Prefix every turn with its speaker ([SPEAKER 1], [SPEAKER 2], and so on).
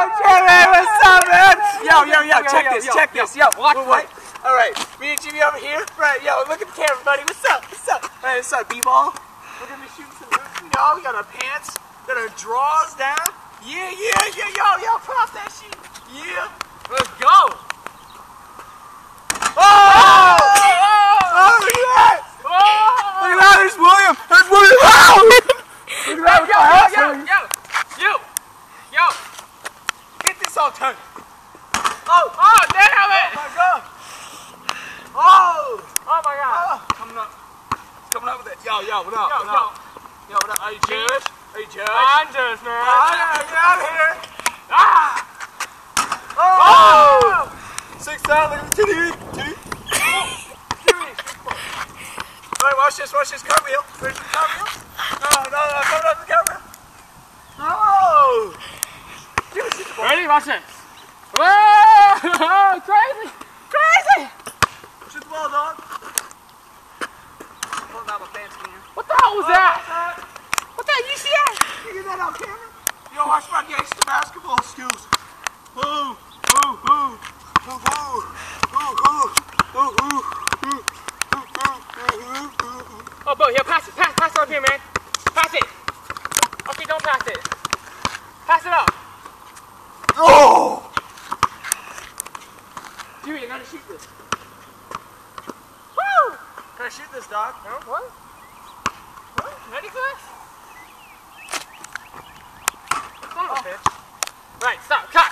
[SPEAKER 1] Jimmy, what's up, man? Yo, check this. Yo, watch. All right, me and Jimmy over here. Right, yo, look at the camera, buddy. What's up? Hey, what's up, B-ball? We're gonna be shooting some moves. You know, we got our pants, got our drawers down. Yeah, yo, prop that shit. Yeah, let's go. Oh, look at that! Look at that, there's William! There's William! Look at that! Yo! Get this all turned! Oh, damn it! Oh my god! Oh my god! Coming up with it. Yo, what up? Yo, what up? Are you Jewish? I'm Jewish, man. Get out of here! Oh! 6 down, look at the titty! Alright, watch this cartwheel. Where's the cartwheel? No, coming up the cartwheel. Oh!
[SPEAKER 2] Ready? Watch this. Whoa! Crazy!
[SPEAKER 1] Shoot the ball, dog. Pulling out my pants in here.
[SPEAKER 2] What the hell was that? What the hell? You see that?
[SPEAKER 1] You get that on camera? Yo, watch my gangster basketball skills. Ooh.
[SPEAKER 2] Oh, Beau, here, pass it up here, man. Pass it. Okay, don't pass it. Pass it up.
[SPEAKER 1] Oh!
[SPEAKER 2] Dude, you gotta shoot this.
[SPEAKER 1] Woo! Can I shoot this, dog?
[SPEAKER 2] No? What? Ready for this? Son of a bitch. Right, stop, cut.